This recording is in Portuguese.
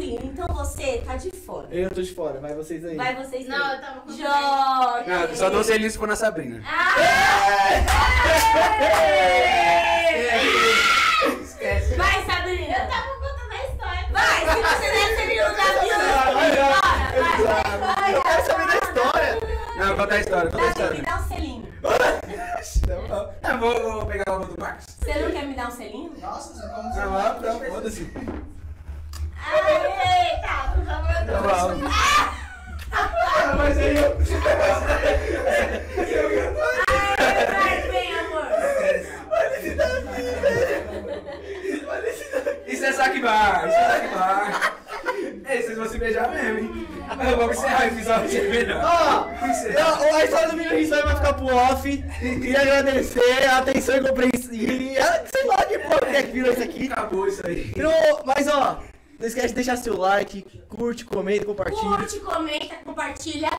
Leandrinho, então você tá de fora. Eu tô de fora, vai vocês aí. Vai vocês Não, aí. eu tava com Joga! Não, só dou selinho se for na Sabrina. Esquece. Vai, Sabrina. Eu tava contando a história. Vai, se você der selinho no Gabriel. Vai. Eu quero saber da história. Não, conta a história, conta a Davi, me história. dá um selinho. Não, vou pegar a mão do Marcos. Você não quer me dar um selinho? Nossa, você como Não, foda-se. Eita, por favor, eu tô. Mas aí eu... Vai, vem, amor. Isso é saque bar, isso é saque bar. Ei, vocês vão se beijar mesmo, hein? Eu vou encerrar o episódio de melhor. Ó, a história do Menino Risonho vai ficar pro off. Queria agradecer a atenção e compreensão. Sei lá que porra que é que virou isso aqui. Acabou isso aí. Mas ó, não esquece de deixar seu like, curte, comenta, compartilha. Curte, comenta, compartilha.